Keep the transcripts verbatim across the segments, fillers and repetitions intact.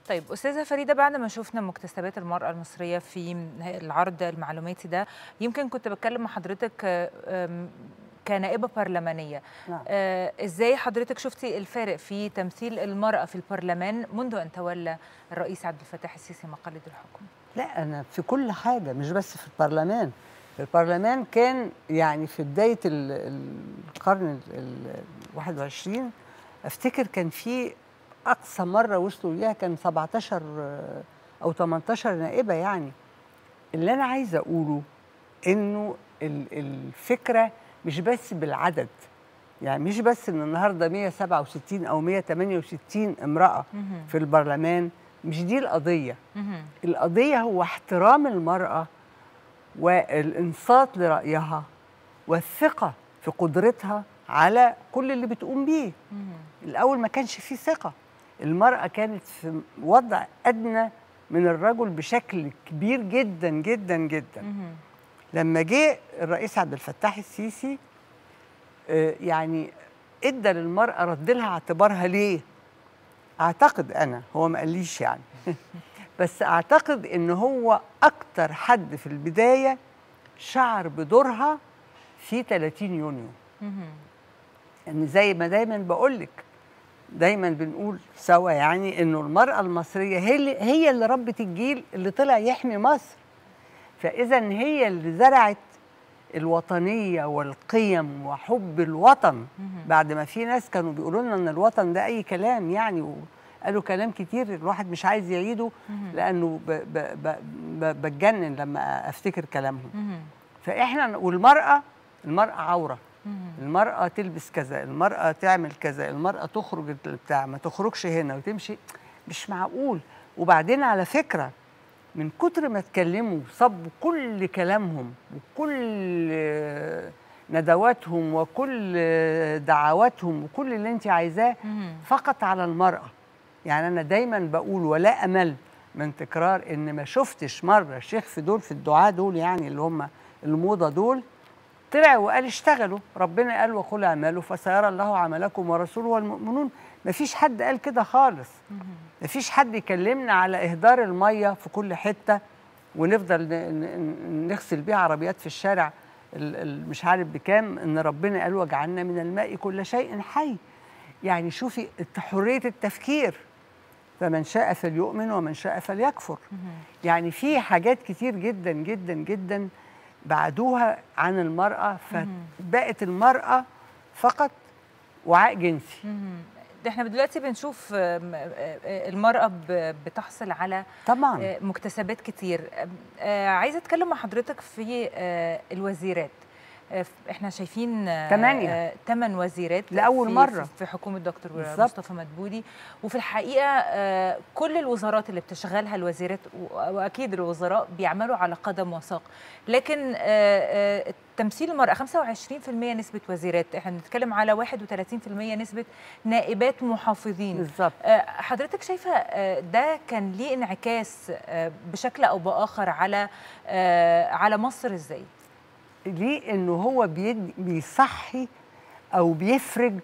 طيب أستاذة فريدة، بعد ما شفنا مكتسبات المرأة المصرية في العرض المعلوماتي ده، يمكن كنت بتكلم مع حضرتك كنائبة برلمانية. نعم. إزاي حضرتك شفتي الفارق في تمثيل المرأة في البرلمان منذ أن تولى الرئيس عبد الفتاح السيسي مقاليد الحكم؟ لا، أنا في كل حاجة، مش بس في البرلمان. البرلمان كان يعني في بداية القرن الواحد والعشرين أفتكر كان في أقصى مرة وصلوا ليها كان سبعتاشر أو تمنتاشر نائبة. يعني اللي أنا عايزة أقوله إنه الفكرة مش بس بالعدد، يعني مش بس إن النهاردة مية وسبعة وستين أو مية وتمانية وستين امرأة في البرلمان، مش دي القضية. القضية هو احترام المرأة والإنصات لرأيها والثقة في قدرتها على كل اللي بتقوم بيه. الأول ما كانش فيه ثقة، المرأة كانت في وضع أدنى من الرجل بشكل كبير جدا جدا جدا. لما جه الرئيس عبد الفتاح السيسي يعني ادى للمرأة رد لها اعتبارها. ليه؟ أعتقد أنا، هو ما قاليش يعني بس أعتقد إن هو أكتر حد في البداية شعر بدورها في تلاتين يونيو. يعني زي ما دايما بقولك، دايما بنقول سوا يعني إنه المرأة المصرية هي اللي, هي اللي ربت الجيل اللي طلع يحمي مصر. فإذا هي اللي زرعت الوطنية والقيم وحب الوطن، بعد ما في ناس كانوا بيقولوا لنا إن الوطن ده أي كلام يعني، قالوا كلام كتير الواحد مش عايز يعيده لأنه ب ب ب ب بتجنن لما أفتكر كلامهم. فإحنا والمرأة، المرأة عورة، المرأة تلبس كذا، المرأة تعمل كذا، المرأة تخرج بتاع ما تخرجش هنا وتمشي، مش معقول. وبعدين على فكرة من كتر ما اتكلموا صبوا كل كلامهم وكل ندواتهم وكل دعواتهم وكل اللي انت عايزاه فقط على المرأة. يعني أنا دايما بقول ولا أمل من تكرار إن ما شفتش مرة شيخ في دول في الدعاة دول يعني اللي هم الموضة دول طلع وقال اشتغلوا، ربنا قال وقل اعملوا فسيرى الله عملكم ورسوله والمؤمنون. ما فيش حد قال كده خالص. ما فيش حد يكلمنا على إهدار المية في كل حتة ونفضل نغسل بيها عربيات في الشارع مش عارف بكام، إن ربنا قال وجعلنا من الماء كل شيء حي. يعني شوفي حرية التفكير، فمن شاء فليؤمن ومن شاء فليكفر. يعني في حاجات كتير جدا جدا جدا بعدوها عن المرأة، فبقت المرأة فقط وعاء جنسي. احنا دلوقتي بنشوف المرأة بتحصل على طبعا مكتسبات كتير. عايزة اتكلم مع حضرتك في الوزيرات. احنا شايفين تمانية ثمان وزيرات لأول في مرة في حكومة دكتور بالزبط. مصطفى مدبولي، وفي الحقيقة كل الوزارات اللي بتشغلها الوزيرات وأكيد الوزراء بيعملوا على قدم وساق، لكن تمثيل المرأة خمسة وعشرين بالمية نسبة وزيرات، احنا بنتكلم على واحد وثلاثين بالمية نسبة نائبات محافظين بالظبط. حضرتك شايفة ده كان ليه انعكاس بشكل أو بآخر على على مصر ازاي؟ ليه؟ انه هو بيصحي او بيفرج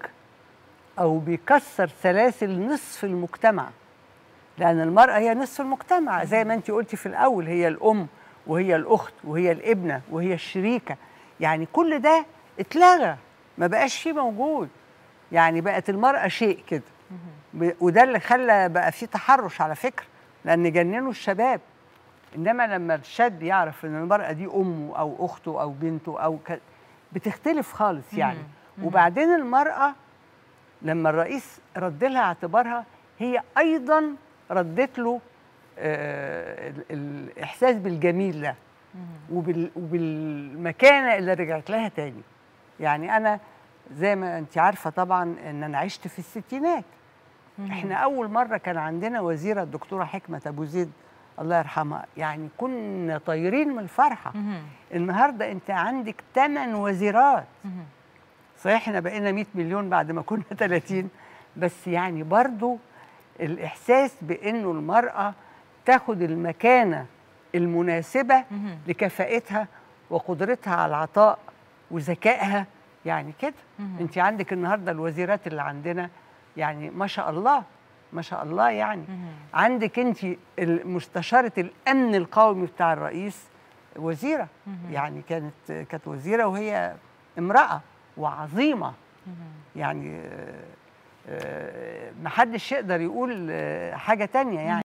او بيكسر سلاسل نصف المجتمع، لان المرأة هي نصف المجتمع زي ما انت قلتي في الاول، هي الام وهي الاخت وهي الابنة وهي الشريكة. يعني كل ده اتلغى، ما بقاش فيه موجود. يعني بقت المرأة شيء كده، وده اللي خلى بقى فيه تحرش على فكرة، لان جننوا الشباب. إنما لما الشاب يعرف إن المرأة دي أمه أو أخته أو بنته أو ك... بتختلف خالص يعني. مم. وبعدين المرأة لما الرئيس رد لها اعتبارها، هي أيضا ردت له آه الإحساس بالجميل ده وبال... وبالمكانة اللي رجعت لها تاني. يعني أنا زي ما أنت عارفة طبعا إن أنا عشت في الستينات. مم. إحنا أول مرة كان عندنا وزيرة الدكتورة حكمة أبو زيد الله يرحمها، يعني كنا طايرين من الفرحة. مم. النهارده انت عندك ثمان وزيرات. مم. صحيح احنا بقينا مية مليون بعد ما كنا ثلاثين، بس يعني برضو الإحساس بأنه المرأة تاخد المكانة المناسبة مم. لكفاءتها وقدرتها على العطاء وذكائها، يعني كده. انت عندك النهارده الوزيرات اللي عندنا يعني ما شاء الله، ما شاء الله يعني. عندك انت مستشاره الامن القومي بتاع الرئيس وزيره، يعني كانت كانت وزيره وهي امراه وعظيمه، يعني ما حدش يقدر يقول حاجه تانية يعني.